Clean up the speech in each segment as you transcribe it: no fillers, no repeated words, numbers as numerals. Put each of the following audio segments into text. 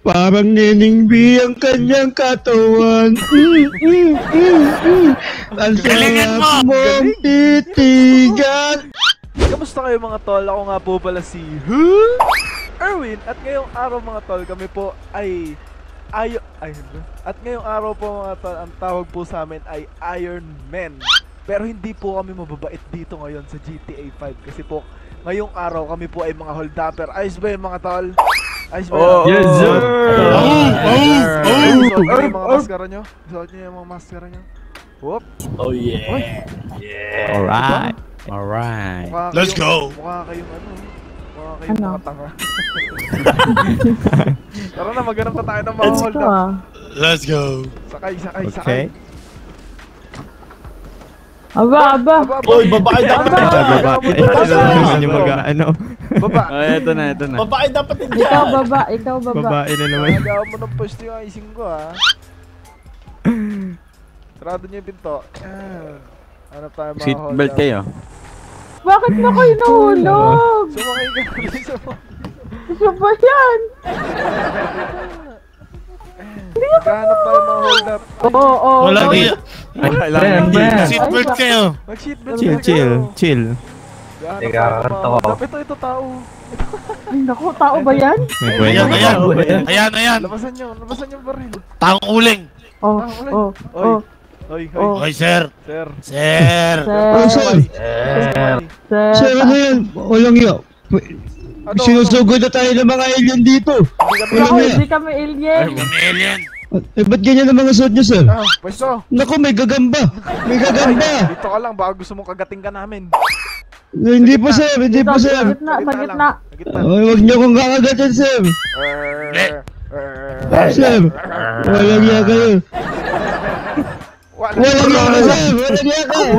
Parang Neneng B ang kanyang katawan. Ang sarap mong titigan. Kamusta kayo mga tol? Ako nga po pala si Erwin. At ngayong araw mga tol, kami po ay At ngayong araw po mga tol, ang tawag po sa amin ay Iron Man. Pero hindi po kami mababait dito ngayon sa GTA 5 kasi po ngayong araw kami po ay mga holdupper. Ayos ba yung mga tol? Ayos ba yun? Yes sir! Suot nyo yung mga maskara nyo? Suot nyo yung mga maskara nyo? Whoop! Oh yeah! Yeah! Alright! Alright! Let's go! Mukha kayong mukha kayong mga tanga. Tara na, maghanap na tayo ng mga hold up. Let's go! Sakay. Okay. Aba. Oy, babae dapat! Hindi mag-ano. Baba! Ito na. Babae dapat hindi! Ikaw baba. Babae na naman. Nagawa mo ng pwesto yung icing ko ha. Sarado niyo yung pinto. Hanap tayo mga hold up. Seatbelt kayo. Bakit na kayo nahulog? Sumakay ka namin sa mga. Isa ba yan? Naghahanap tayo mga hold up. Oo. Wala kayo. Seatbelt kayo. Mag-seatbelt Chill. Ito tao. Ay naku, tao ba yan? Ayan. Labasan nyo baril. Taong uling. Oy, Sir. Sir, Ano yan? Walang yun. Sinusugod na tayo ng mga alien dito. hindi kami alien. Alien. Ba't ganyan ang mga suot nyo, sir? Pwesto. Naku, may gagamba. Dito ka lang, baka gusto mong kagating ka namin. Hindi po, sir. Sa gitna. Huwag nyo kong kakagatin, sir. Sir, walang iya kayo. Walang iya kayo.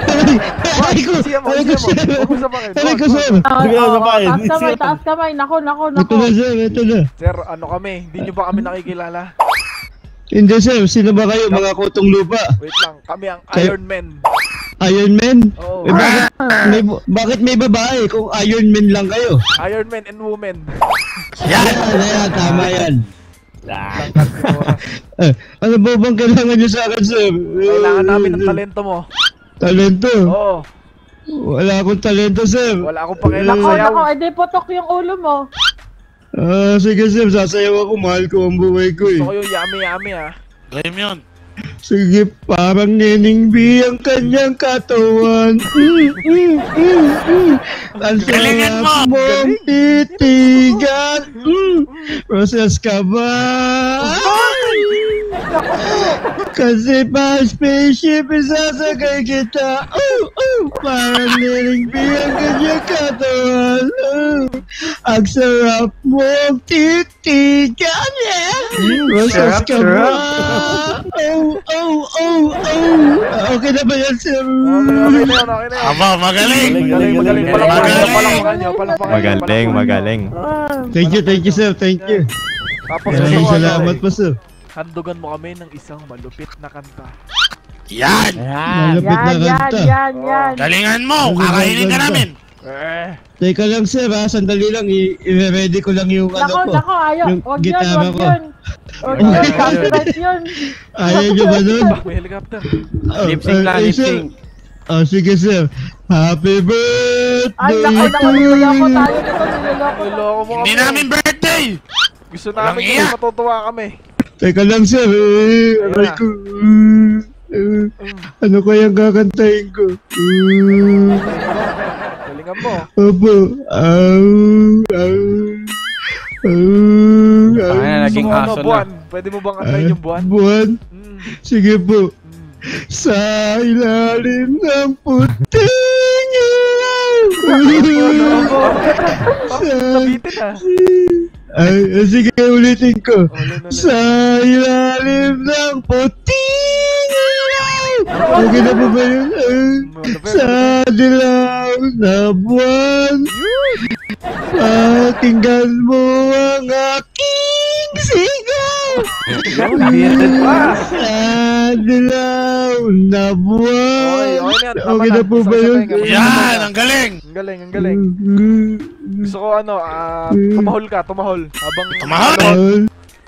Aray ko, sir. Taas kamay. Nako. Ito na. Sir, ano kami? Hindi nyo ba kami nakikilala? Hindi, sir. Sino ba kayo? Mga kutong lupa. Wait lang, kami ang Iron Man. Iron Man? Oo. Bakit may babae kung Iron Man lang kayo? Iron Man and woman. Yan, tama yan. Ano ba bang kailangan nyo sa akin, sir? Kailangan namin ng talento mo. Talento? Oo. Wala akong talento, sir. Wala akong pakialam sayaw. Nako, edi putok yung ulo mo. Sige, sir. Sasayaw ako. Mahal ko ang buhay ko, eh. Gusto ko yung yummy ha. Gayam yun. Sige, parang Neneng B ang kanyang katawan. Ang sarap mong titigan. Process ka ba? Kasi pa spaceship isasagay kita. Parang Neneng B ang kanyang katawan. Ang sarap mong titigan. Process ka ba? Okay na ba yan, sir? Okay na yan. Aba, magaling! Magaling. Thank you, sir. Thank you. Tapos Salamat po, sir. handugan mo kami ng isang malupit na kanta. Yan! Malapit na kanta. Yan. Galingan mo! Kakainin ka namin! Teka lang, sir, ha? Sandali lang. I-ready ko lang yung ano ko. Nako, ayaw. Yung Wag gitara ko. yun. Copyright yun. Ayaw nyo ba nun? May helicopter. Lip sync lang, lip sync. Sige, sir. Happy birthday Ay, nako, niloloko tayo nito. Niloko mo kami. Hindi namin birthday! Gusto namin kasi matutuwa kami. Teka lang, sir. Aray ko. Ano kayang kakantahin ko? Galingan mo. Opo. Naging aso na. Buwan. Pwede mo bang kantahin yung buwan? Buwan? Sige po. Sa ilalim ng puting ilaw. Nabitin ha. Sige, ulitin ko. Sa ilalim ng puting ilaw. Okay na po ba yun? Sa dilaw na buwan. Pakinggan mo ang aking sigaw. Sa dilaw na buwan. Okay na po ba yun? Yan! Ang galing! Ang galing. Gusto ko tumahol ka, tumahol. Habang... Tumahol?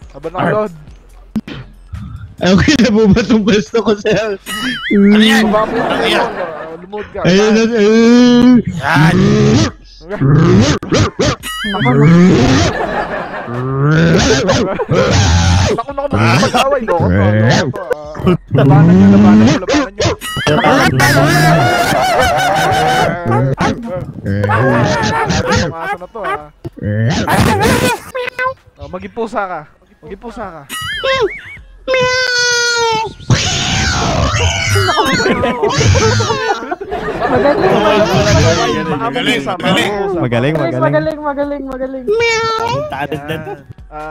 Habang naka-load. Ay, okay na po ba itong pwesto ko, sir? Ano yan? Baka mo Ano yan? lumod ka. Ayun na, Yan! Naku, mag-away. Loko to. Labanan nyo. Asa na to, ha? Oh, maging pusa ka. Magaling. Magaling. Talit na to.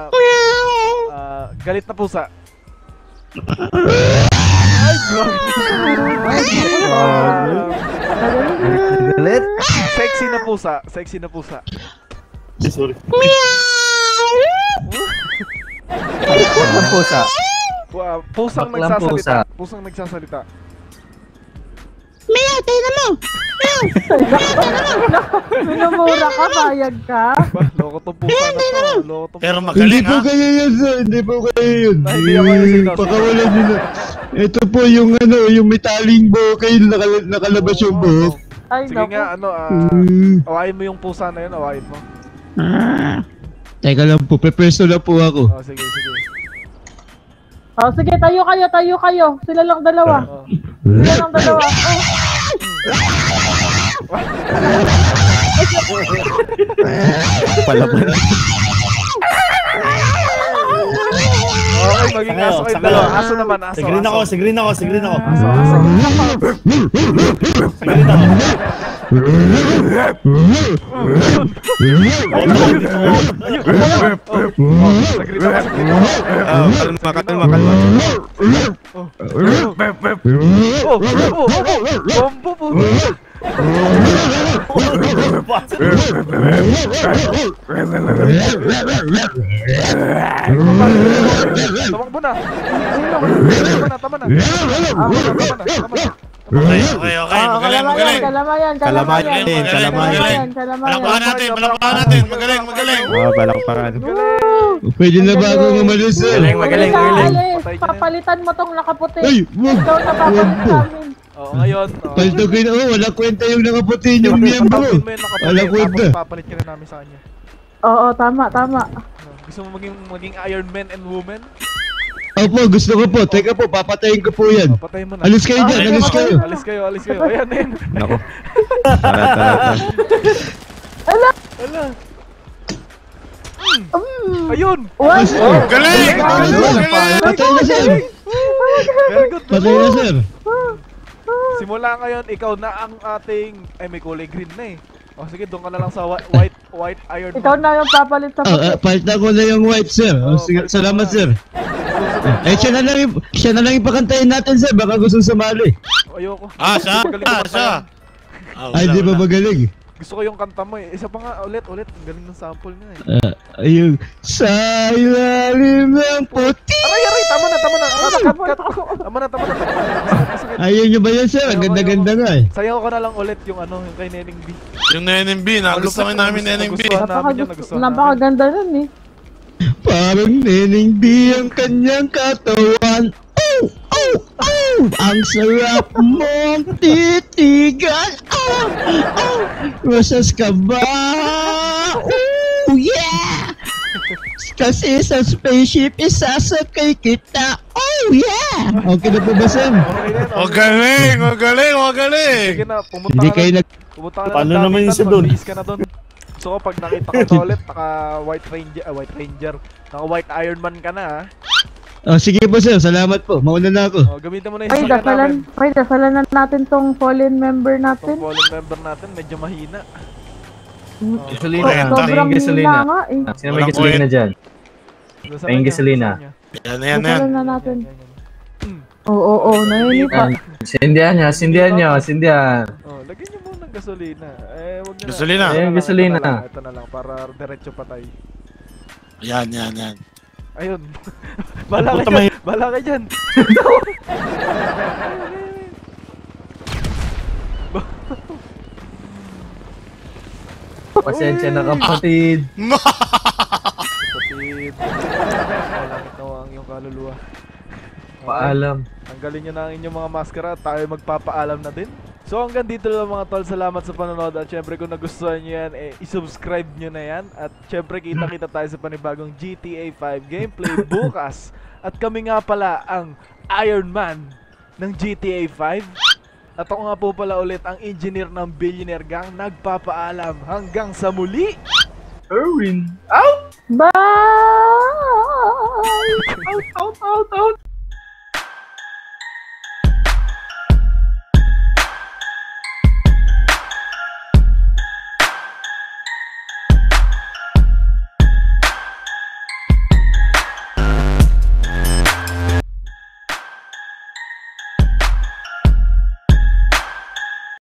Galit na pusa. Galit. Sexy na pusa. Sorry. Ang pusa. Pusang Baklang nagsasalita. pusa. Pusang nagsasalita. Minumura ka, bayag ka. Loko tong pusa na to. Pero Hindi magaling po ha? kayo yun, sir. Hindi po kayo yun. Ay, hindi ako yun, sino? Pakawalan nyo na. Ito po yung yung metaling bokeh, nakalabas yung buhok. Ay, Sige naku. nga, awayin mo yung pusa na yun, awayin mo. Teka lang po, pepesto na po ako. Oh, sige. Oh, sige, tayo kayo. Sila lang dalawa. Oh. Palaban. Okay, maging aso kayo dalawa. Aso naman, aso. Sigreen ako. Kalma. Bombo po. Tamakbo na. Tama na. Okay. Magaling. Kalamayan. Palakpakan natin. Magaling. Oh, palakpakan. Pwede na ba akong umalis, sir? Magaling. Papalitan mo tong nakaputi. Ay, wag. Ikaw na papalit namin. Oo, ngayon. Paltogin ako, wala kwenta yung nakaputi yung miyembro. Patawin mo yung nakaputi, Wala kwenta. tapos papalit ka na namin sa kanya. Oo, tama. Gusto mo maging Iron Man and Woman? Opo, gusto ko po. Teka po, papatayin ko po yan. Patayin mo na. Alis kayo dyan, alis kayo. Alis kayo. Ayan. Nako. Tara. Ala. Ayun! What? Galing! Patay na, sir. Very good. Patay na, sir. Simula ngayon, ikaw na ang ating... Ay, may kulay green na eh. O sige, doon ka na lang sa white Iron Man. Ikaw na yung papalit sa puti. Palta ko na yung white, sir. Sige, salamat, sir. Siya na lang ipakantayin natin, sir. Baka gusto sumali. Ayoko. Siya? Magaling ka pa yan. Ay, di ba magaling? Gusto ko yung kanta mo eh. Isa pa nga, ulit. Ang galing ng sample niya eh. Ayun. Sa ilalim ng puti. Aray, tama na. Cut. Tama na. Ayun nyo ba yan, sir? Ang ganda-ganda nga eh. Sayaw ko na lang ulit yung kay Neneng B. Yung NNB, nagustuhan namin NNB. Napakaganda nun eh. Parang Neneng B ang kanyang katawan. Ang sarap mong titigan. Rosas ka ba? Yeah! Kasi sa spaceship isasakay kita. Oh yeah! Okay na po ba, Sam? Okay na. Magaling! Sige na, pumunta Hindi ka kayo na. nag... Pumunta ka na. Paano ng naman yung Dapitan, isa dun? magbihis ka na dun. Gusto ko pag nakita ko na ulit, naka White Iron Man ka na ha. Oh, sige po, sir. Salamat po. Mauna na ako. Oh, gamitin mo na yung sasakyan namin. Dasalan na natin tong fallen member Itong natin. fallen member natin, medyo mahina. Gasolina. Sobrang hina nga eh. Sino may gasolina dyan? Dasalan May niya, gasolina. dasalan niya. Yan. Dasalan na natin. Yan. Oo, nahihili pa. Sindihan nyo. Oh, lagyan niyo muna ng gasolina. Wag niyo na. Gasolina. Ayan, gasolina. Ito na lang para diretso patay. Yan. Ayun. Bala ka dyan. Pasensya na kapatid. Kapatid. Wala nawa ang iyong kaluluwa. Paalam. Tanggalin nyo na ang inyong mga maskara at tayo magpapaalam na din. So hanggang dito lang mga tol, salamat sa panonood at syempre kung nagustuhan nyo yan, isubscribe nyo na yan. At syempre kita-kita tayo sa panibagong GTA 5 gameplay bukas. At kami nga pala ang Iron Man ng GTA 5. At ako nga po pala ulit ang engineer ng Billionaire Gang, nagpapaalam hanggang sa muli! Erwin. Out! Bye! Out! Out! Out! Out!